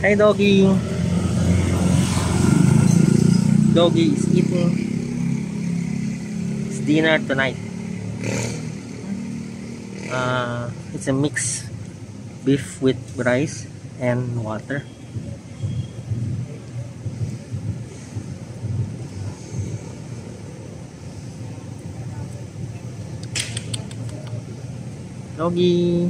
Hi, Doggie. Doggie is eating his dinner tonight. It's a mix beef with rice and water. Doggie.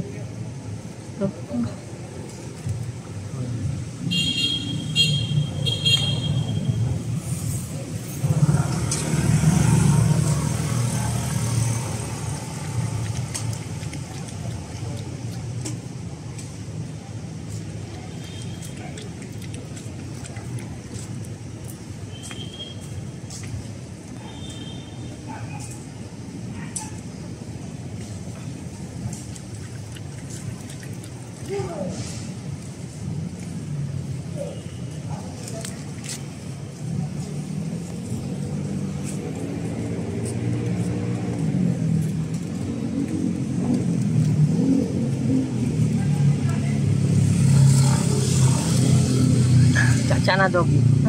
Caca na, Doggie. Ha?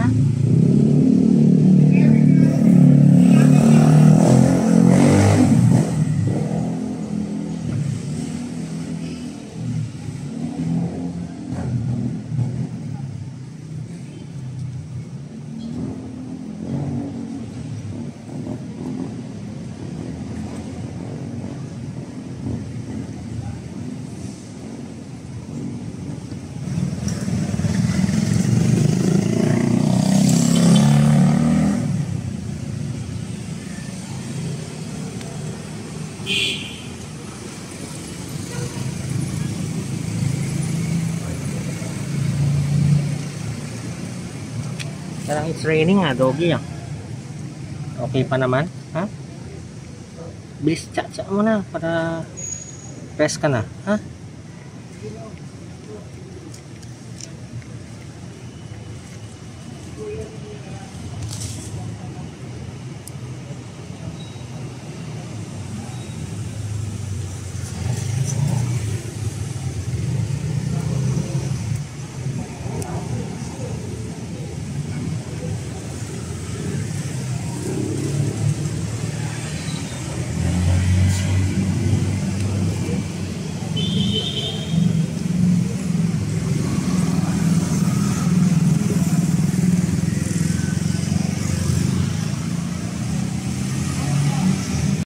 Parang it's raining nga, Doggie. Okay pa naman, ha? Bilis, tsa-tsa mo na para press ka na, ha?